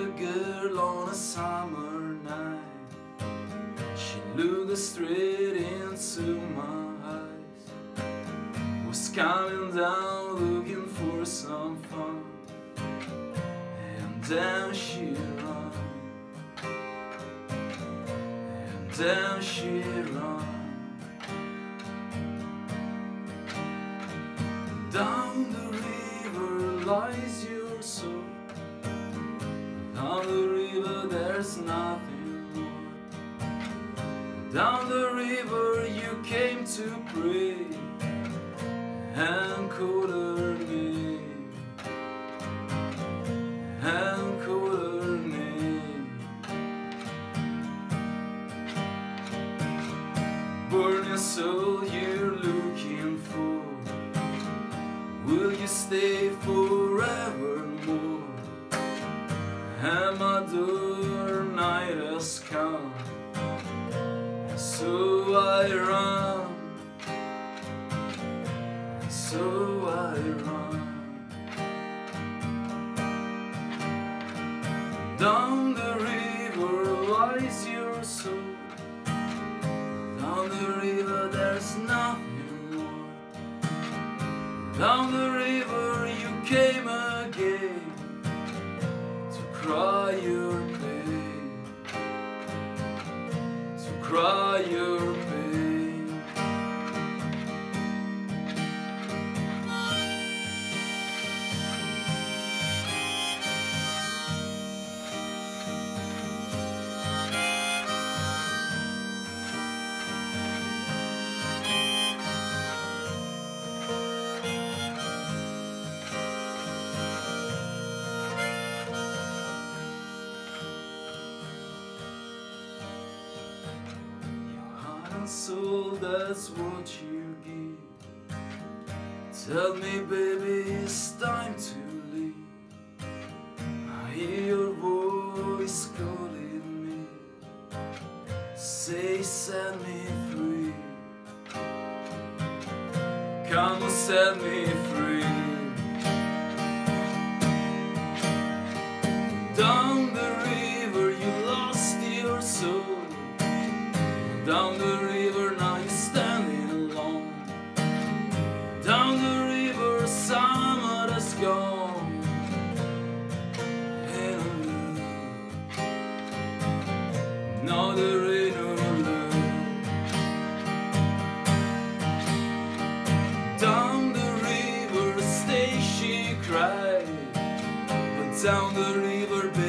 girl on a summer night. She looked straight into my eyes. Was coming down looking for some fun, and then she ran, and then she ran. Down the river lies your soul. Down the river there's nothing more. Down the river you came to pray and call her name, and call her name. Burning soul you're looking for, will you stay forevermore? And my door night has come, so I run, so I run. Down the river lies your soul. Down the river there's nothing more. Down the river you came again to cry your pain, to cry your pain. Soul, that's what you give. Tell me, baby, it's time to leave. I hear your voice calling me. Say, set me free. Come and set me free. Down the river you lost your soul. Down the river now you're standing alone. Down the river summer has gone, and now there ain't no love. Down the river stay she cried, but down the river